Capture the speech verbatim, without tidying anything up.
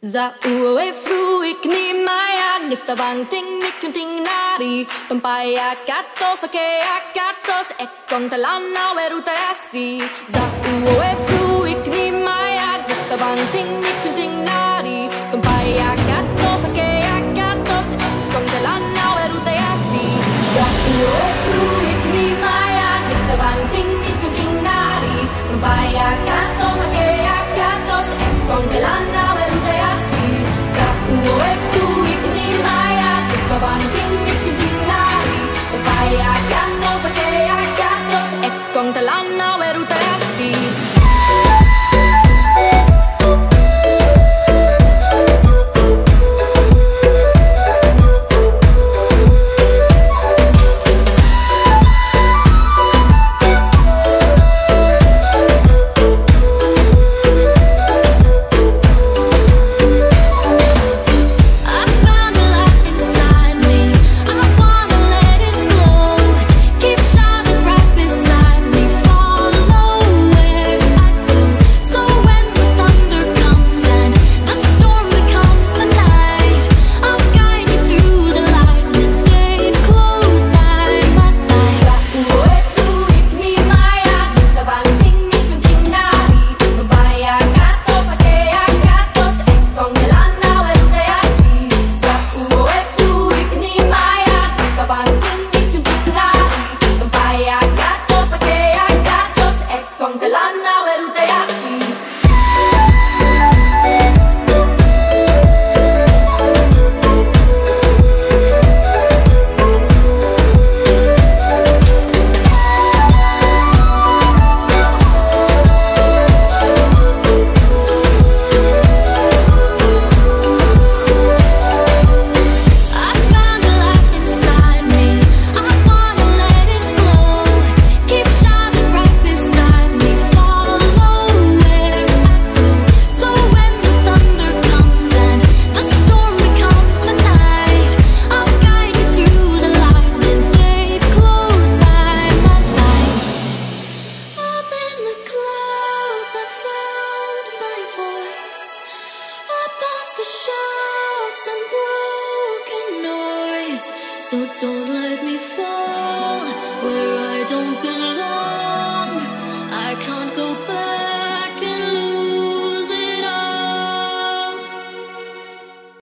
Za ue fruik ni maya nifta bang ting nikun ting nari Tompaya katos ake akatos ekon talana weruta yasi Za ue fruik ni maya nifta bang ting nikun ting nari Tompaya katos ake akatos ekon talana weruta yasi Za ue fruik ni maya nifta bang ting nikun ting nari Tompaya katos ake akatos ekon talana weruta yasi Za ue fruik ni maya nifta bang ting nikun ting nari Tompaya katos ake akatos ekon talana weruta yasi So don't let me fall where I don't belong. I can't go back.